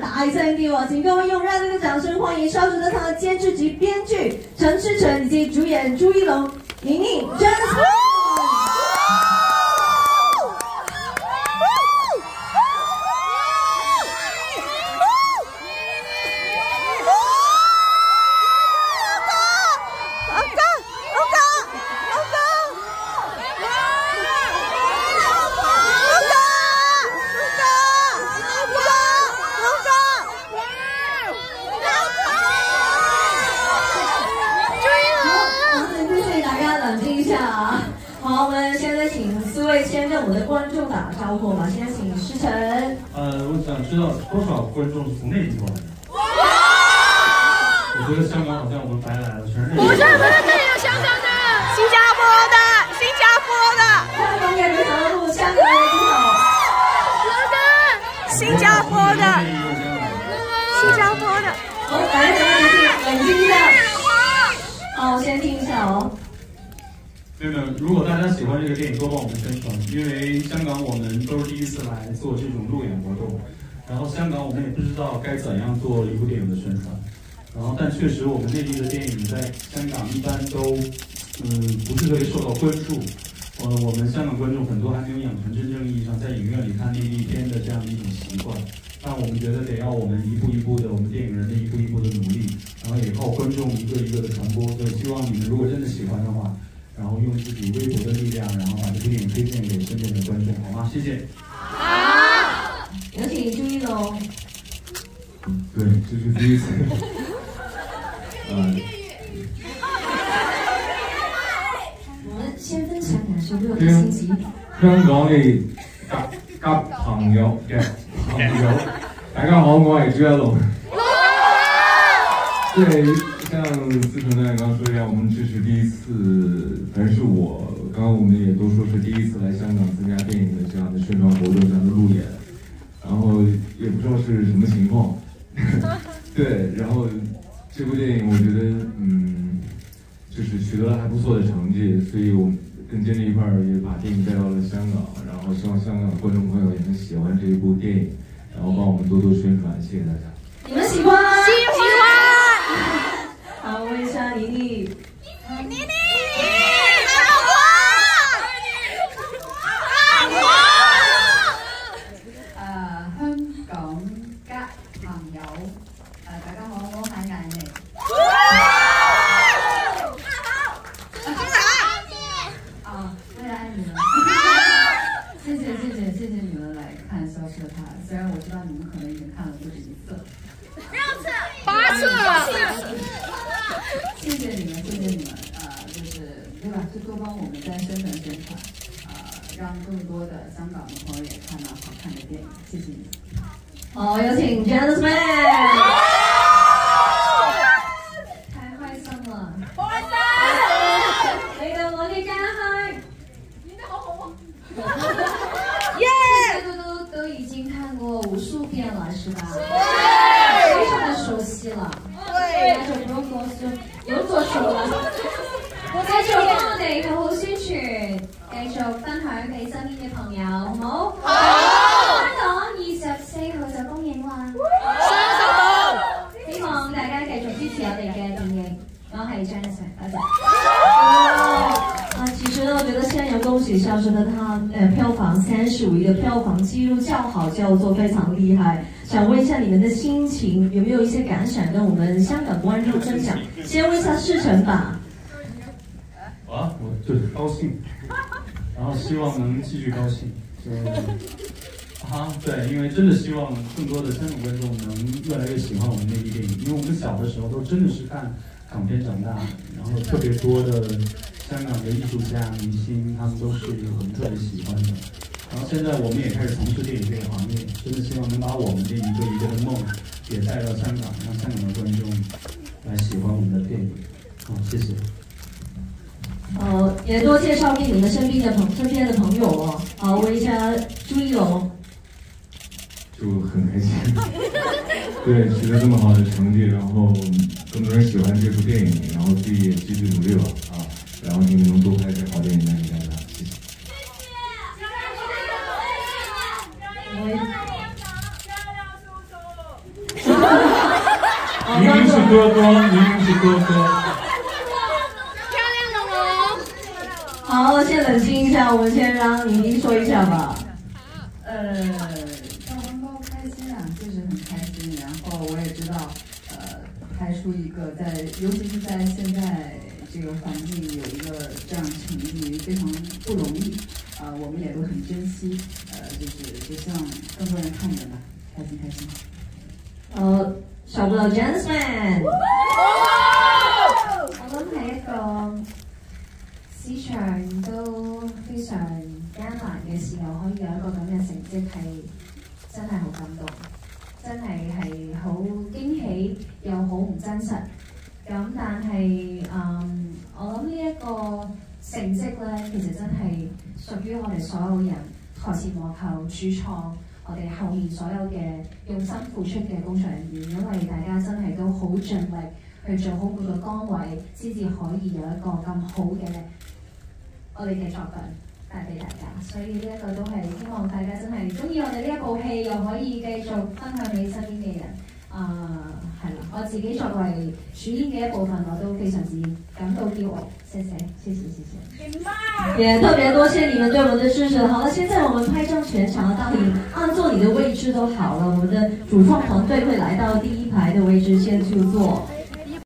大声啲喎！請各位用熱烈的掌聲歡迎《消失的她》的監製及編劇陳思誠以及主演朱一龍、瑩瑩、Jasmine。先跟我的观众打个招呼吧，先请思诚。 我想知道多少观众是从内地过来的？我觉得香港好像我们白来了，全是内地。不是， 这里有香港的，新加坡的， 香港也没想录，香港也没有。 新加坡的。 好，来，冷静一下。好，先听一下哦。 没有，如果大家喜欢这个电影，多帮我们宣传，因为香港我们都是第一次来做这种路演活动，然后香港我们也不知道该怎样做一部电影的宣传，然后但确实我们内地的电影在香港一般都不是特别受到关注，我们香港观众很多还没有养成真正意义上在影院里看内地片的这样的一种习惯，但我们觉得得要我们一步一步的，我们电影人的一步一步的努力，然后也靠观众一个一个的传播，所以希望你们如果真的喜欢的话。然后用自己微薄的力量，然后把这部电影推荐给身边的观众，好吗？谢谢。 好，有请朱一龙。 对，这是第一次。 我们先分享感受6個星期。 香港嘅夾朋友，大家好，我係朱一龍。对。像思诚刚刚说一样，我们这是第一次，反正是我，刚刚我们也都说是第一次来香港参加电影的这样的宣传活动，这样的路演，然后也不知道是什么情况，对，然后这部电影我觉得，就是取得了还不错的成绩，所以我们跟监制一块儿也把电影带到了香港，然后希望香港的观众朋友也能喜欢这一部电影，然后帮我们多多宣传，谢谢大家。 你们喜欢吗？ 喜欢。 好，问一下妮妮。 妮妮， 香港嘅朋友，大家好，我係顏妮。为了爱你们，谢谢你们来看《消失的她》，虽然我知道你们可能已经看了不止1次。 6次、8次了。 谢谢你们，就是对吧？就多帮我们在宣传，让更多的香港的朋友也看到好看的电影。谢谢你们。 好，有請 Jasmine。太開心了！嚟到我嘅家鄉， 演得好好啊！ 大家都已經看過無數遍了，是吧？非常的熟悉了。大家就不用多說，有做數啦。繼續幫我哋好好宣傳，繼續分享俾身邊嘅朋友，好唔好？好。香港24號就公映啦。希望大家繼續支持我哋嘅電影。我係 Jasmine， 多謝。其實呢，我覺得先要恭喜《消失的她》票房35億的票房記錄叫好叫座，非常厲害。想問一下你們的心情，有沒有一些感想跟我們香港觀眾分享？先問一下思誠吧。 我就是高興，然後希望能繼續高興。對，因為真的希望更多的香港觀眾能越來越喜歡我們內地電影，因為我們小的時候都真的是看港片長大的，然後特別多的香港的藝術家、明星，他們都是我們特別喜歡的。然後現在我們也開始從事電影這個行業，真的希望能把我們這一個一個的夢也帶到香港，讓香港的觀眾來喜歡我們的電影。好，謝謝。 也多介紹給你們身邊的朋友哦。好，問一下朱一龍。 就很開心，對，取得這麼好的成績，然後更多人喜歡這部電影，然後自己也繼續努力吧，然後你們能多拍些好電影帶給大家，謝謝。 明明是多多，明明是多多。 漂亮了哦。 好，先冷静一下，我们先让妮妮说一下吧。 高光高开心啊，就是很开心。然后我也知道，拍出一个尤其是在现在这个环境有一个这样成绩非常不容易，我们也都很珍惜，就希望更多人看见吧，开心开心。 小朋友 Jasmine， 我諗係一個市場都非常艱難嘅時候，可以有一個咁嘅成績係真係好感動，真係好驚喜又好唔真實。咁但係我諗呢一個成績咧，其實真係屬於我哋所有人台前幕後主創。我哋後面所有嘅用心付出嘅工作人員，因為大家真係都好盡力去做好每個崗位，先至可以有一個咁好嘅我哋嘅作品帶俾大家。所以呢一個都係希望大家真係中意我哋呢一部戲，又可以繼續分享俾身邊嘅人。係啦，我自己作為主演嘅一部分，我都非常之感到驕傲。謝謝。也特別多謝你們對我們的支持。好了，現在我們拍照全場了，當你按坐你的位置都好了，我們的主創團隊會來到第一排的位置先去坐。